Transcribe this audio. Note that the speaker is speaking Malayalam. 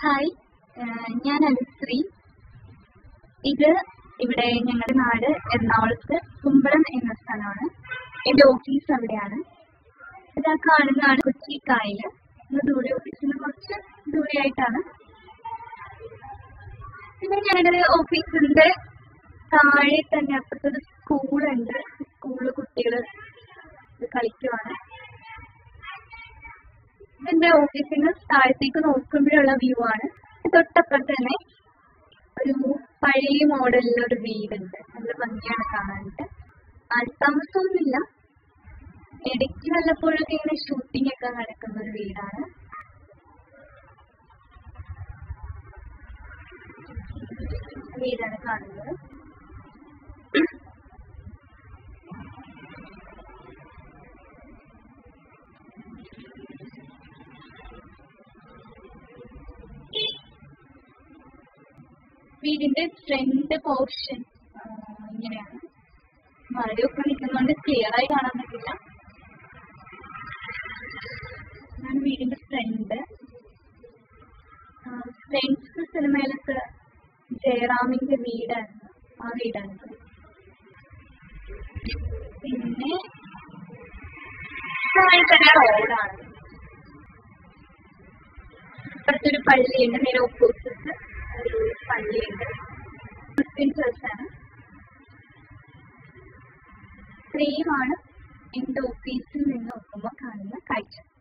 ഹായ്, ഞാൻ അനുശ്രീ. ഇത് ഇവിടെ ഞങ്ങളുടെ നാട് എറണാകുളത്ത് കുമ്പളം എന്ന സ്ഥലമാണ്. എൻ്റെ ഓഫീസ് അവിടെയാണ്. ഇതാ കാണുന്നതാണ് കൊച്ചി കായൽ. ദൂരെ ഓഫീസിന് കുറച്ച് ദൂരെയായിട്ടാണ്. പിന്നെ ഞങ്ങളുടെ ഓഫീസിൻ്റെ താഴെ തന്നെ അപ്പുറത്തൊരു സ്കൂളുണ്ട്. സ്കൂളിൽ കുട്ടികൾ കളിക്കുവാണ്. ഇതിന്റെ ഓഫീസിന് താഴത്തേക്ക് നോക്കുമ്പോഴുള്ള വ്യൂ ആണ്. തൊട്ടപ്പുറത്ത് തന്നെ ഒരു പഴയ മോഡലിലൊരു വീടുണ്ട്. നല്ല ഭംഗിയാണ് കാണാനായിട്ട്. ആൾത്താമസമൊന്നുമില്ല. ഇടയ്ക്ക് വല്ലപ്പോഴൊക്കെ ഇങ്ങനെ ഷൂട്ടിംഗ് ഒക്കെ നടക്കുന്ന ഒരു വീടാണ്. വീടാണ് കാണുന്നത്. വീടിന്റെ ഫ്രണ്ട് പോർഷൻ ഇങ്ങനെയാണ്. മഴയൊക്കെ നിൽക്കുന്നതുകൊണ്ട് ക്ലിയർ ആയി കാണാൻ പറ്റില്ല. വീടിന്റെ ഫ്രണ്ട് ഫ്രണ്ട്സ് സിനിമയിലൊക്കെ ജയറാമിന്റെ വീടാണ്. ആ വീടാണ്. പിന്നെ താഴെ തന്നെ റോഡാണ്. ഇപ്പുറത്തൊരു പള്ളിയുണ്ട്. നേരെ ഓപ്പോസിറ്റ് ഒരു പള്ളിയുണ്ട്. ക്രിസ്ത്യൻ ചർച്ചാണ്. ഇത്രയുമാണ് എൻ്റെ ഓഫീസിൽ നിന്ന് നോക്കുമ്പോൾ കാണുന്ന കാഴ്ച.